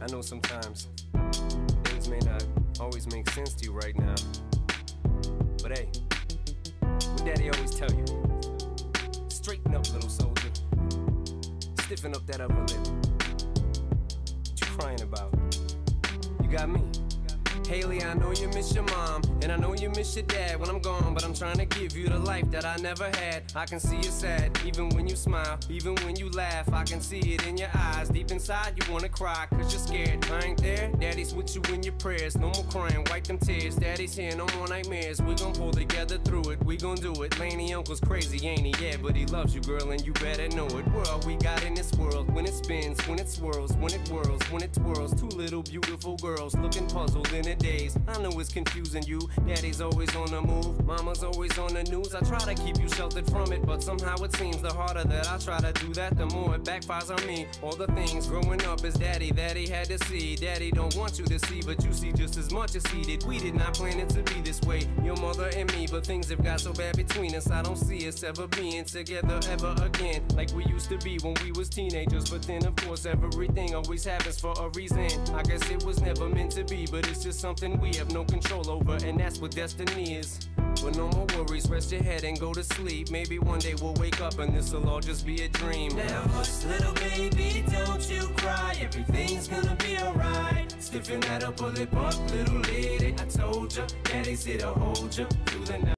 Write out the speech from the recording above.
know sometimes things may not always make sense to you right now, but hey, what Daddy always tell you, straighten up, little soldier, stiffen up that upper lip. What you crying about? You got me. Haley, I know you miss your mom, and I know you miss your dad when I'm gone, but I'm trying to give you the life that I never had. I can see you sad, even when you smile, even when you laugh. I can see it in your eyes, deep inside you wanna cry, cause you're scared. I ain't there, Daddy's with you in your prayers. No more crying, wipe them tears. Daddy's here, no more nightmares. We gon' pull together through it, we gon' do it. Laney uncle's crazy, ain't he? Yeah, but he loves you, girl, and you better know it. We're all we got in this world, when it spins, when it swirls, when it whirls, when it twirls. Two little beautiful girls looking puzzled in a daze. I know it's confusing you. Daddy's always on the move, mama's always on the news. I try to keep you sheltered from it, but somehow it seems the harder that I try to do that, the more it backfires on me. All the things growing up as daddy that he had to see, Daddy don't want you to see, but you see just as much as he did. We did not plan it to be this way, your mother and me, but things have got so bad between us. I don't see us ever being together ever again, like we used to be when we was teenagers. But then of course everything always happens for a reason. I guess it was never meant to be, but it's just something we have no control over, and that's what destiny is. But no more worries, rest your head and go to sleep. Maybe one day we'll wake up and this'll all just be a dream. Now hush, little baby, don't you cry. Everything's gonna be alright. Stiffen that upper lip up, little lady. I told ya, Daddy's here to hold ya through the night.